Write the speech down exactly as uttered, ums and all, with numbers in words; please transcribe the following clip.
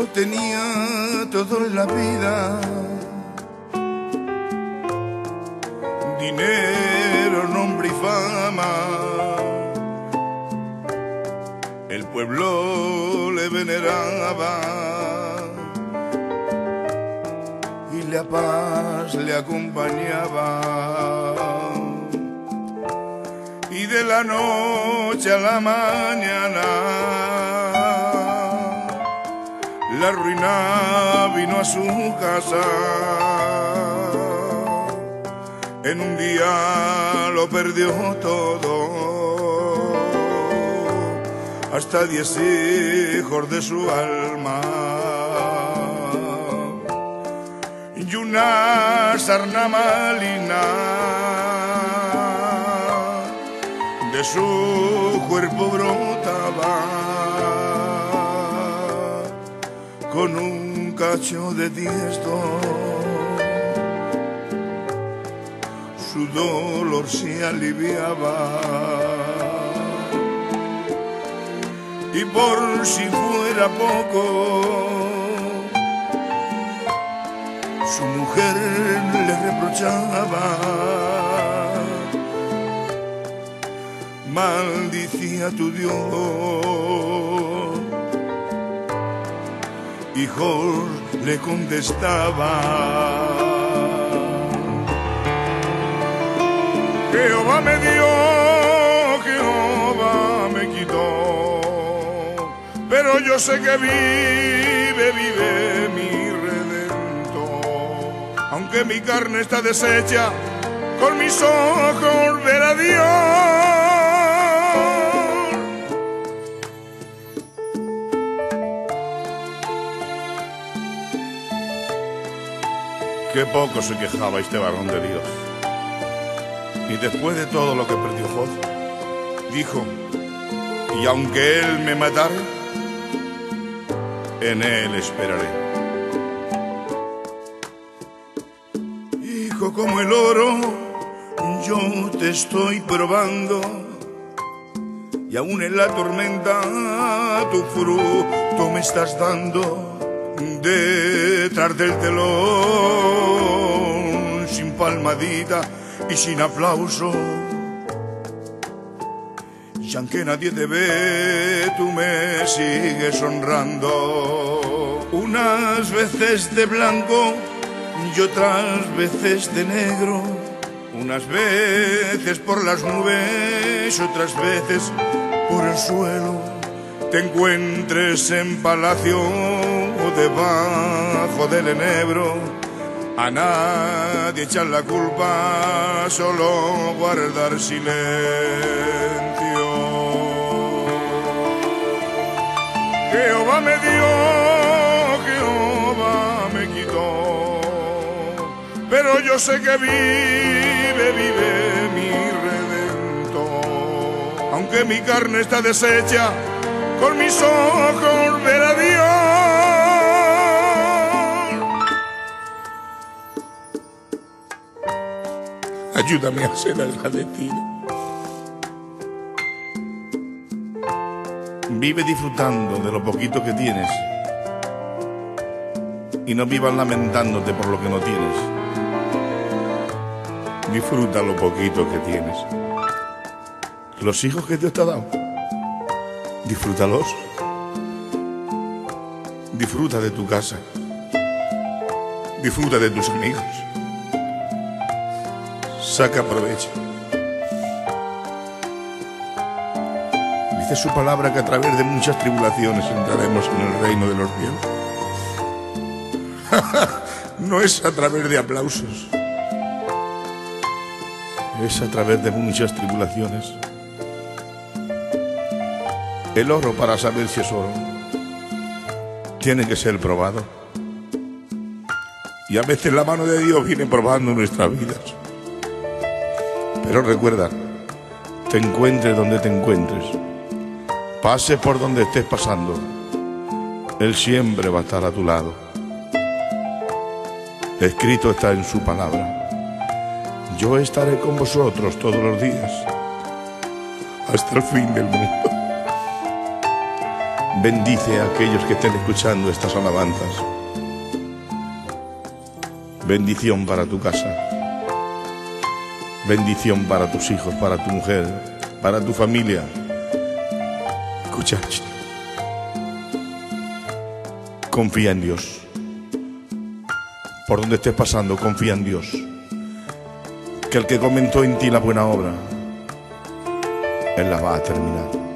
lo tenía todo en la vida: dinero, nombre y fama. El pueblo le veneraba y la paz le acompañaba. Y de la noche a la mañana la ruina vino a su casa. En un día lo perdió todo, hasta diez hijos de su alma y una sarna malina de su cuerpo brotaba, con un cacho de tiesto su dolor se aliviaba. Y por si fuera poco, su mujer le reprochaba, maldicía a tu Dios. Hijos le contestaba: Jehová me dio, Jehová me quitó, pero yo sé que vive, vive mi Redentor. Aunque mi carne está deshecha, con mis ojos ver a Dios. Qué poco se quejaba este varón de Dios. Y después de todo lo que perdió Job, dijo: y aunque él me matare, en él esperaré. Hijo, como el oro, yo te estoy probando, y aún en la tormenta tu fruto me estás dando. Detrás del telón, sin palmadita y sin aplauso, y aunque nadie te ve, tú me sigues honrando. Unas veces de blanco y otras veces de negro, unas veces por las nubes, otras veces por el suelo. Te encuentres en palacio o debajo del enebro, a nadie echar la culpa, solo guardar silencio. Jehová me dio, Jehová me quitó, pero yo sé que vive, vive mi Redentor. Aunque mi carne está deshecha, con mis ojos ver a Dios. Ayúdame a ser agradecido. Vive disfrutando de lo poquito que tienes y no vivas lamentándote por lo que no tienes. Disfruta lo poquito que tienes. Los hijos que Dios te ha dado, disfrútalos. Disfruta de tu casa. Disfruta de tus amigos. Saca provecho. Dice su palabra que a través de muchas tribulaciones entraremos en el reino de los cielos. No es a través de aplausos, es a través de muchas tribulaciones. El oro, para saber si es oro, tiene que ser probado. Y a veces la mano de Dios viene probando nuestras vidas. Pero recuerda, te encuentres donde te encuentres, pases por donde estés pasando, Él siempre va a estar a tu lado. Escrito está en su palabra: yo estaré con vosotros todos los días, hasta el fin del mundo. bendice a aquellos que estén escuchando estas alabanzas. Bendición para tu casa, bendición para tus hijos, para tu mujer, para tu familia. Escucha, confía en Dios. Por donde estés pasando, confía en Dios, que el que comenzó en ti la buena obra, Él la va a terminar.